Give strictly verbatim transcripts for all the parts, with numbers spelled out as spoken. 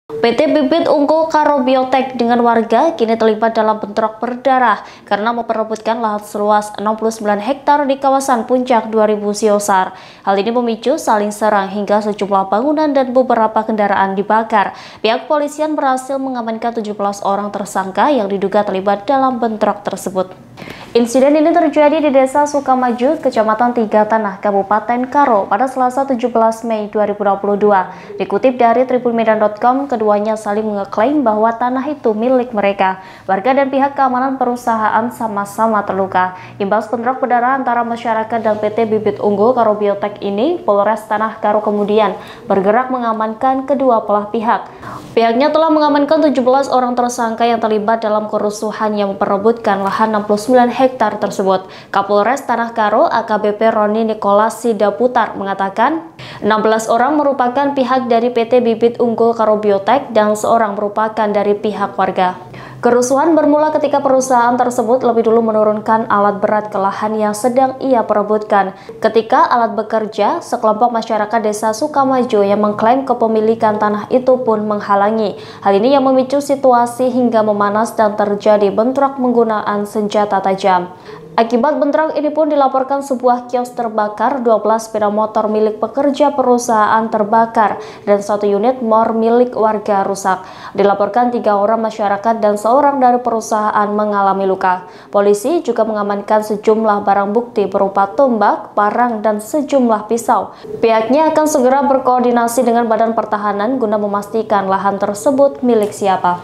P T Bibit Unggul Karo Biotek dengan warga kini terlibat dalam bentrok berdarah karena memperebutkan lahan seluas enam puluh sembilan hektar di kawasan Puncak dua ribu Siosar. Hal ini memicu saling serang hingga sejumlah bangunan dan beberapa kendaraan dibakar. Pihak kepolisian berhasil mengamankan tujuh belas orang tersangka yang diduga terlibat dalam bentrok tersebut. Insiden ini terjadi di Desa Sukamaju, Kecamatan Tiga Tanah, Kabupaten Karo pada Selasa tujuh belas Mei dua ribu dua puluh dua. Dikutip dari tribun medan titik com, keduanya saling mengeklaim bahwa tanah itu milik mereka. Warga dan pihak keamanan perusahaan sama-sama terluka. Imbas bentrok berdarah antara masyarakat dan P T Bibit Unggul Karo Biotek ini, Polres Tanah Karo kemudian bergerak mengamankan kedua belah pihak. Pihaknya telah mengamankan tujuh belas orang tersangka yang terlibat dalam kerusuhan yang memperebutkan lahan enam puluh sembilan hektar tersebut. Kapolres Tanah Karo A K B P Roni Nikolas Sidaputar mengatakan enam belas orang merupakan pihak dari P T Bibit Unggul Karo Biotek dan seorang merupakan dari pihak warga. Kerusuhan bermula ketika perusahaan tersebut lebih dulu menurunkan alat berat ke lahan yang sedang ia perebutkan. Ketika alat bekerja, sekelompok masyarakat Desa Sukamaju yang mengklaim kepemilikan tanah itu pun menghalangi. Hal ini yang memicu situasi hingga memanas dan terjadi bentrok menggunakan senjata tajam. Akibat bentrok ini pun dilaporkan sebuah kios terbakar, dua belas sepeda motor milik pekerja perusahaan terbakar, dan satu unit mor milik warga rusak. Dilaporkan tiga orang masyarakat dan seorang dari perusahaan mengalami luka. Polisi juga mengamankan sejumlah barang bukti berupa tombak, parang, dan sejumlah pisau. Pihaknya akan segera berkoordinasi dengan Badan Pertahanan guna memastikan lahan tersebut milik siapa.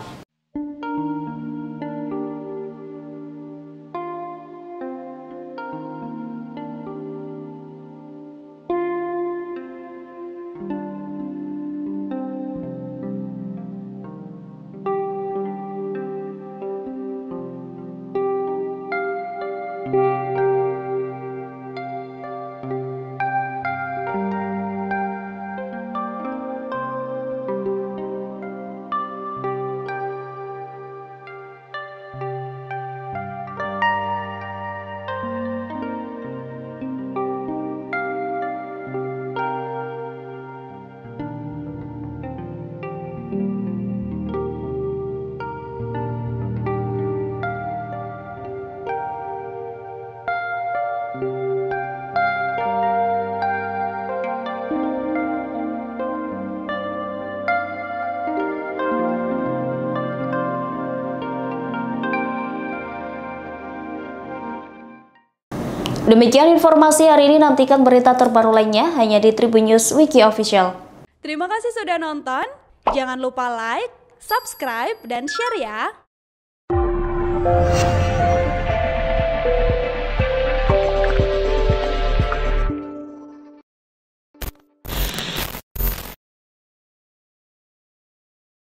Demikian informasi hari ini, nantikan berita terbaru lainnya hanya di Tribun News Wiki Official. Terima kasih sudah nonton, jangan lupa like, subscribe, dan share ya!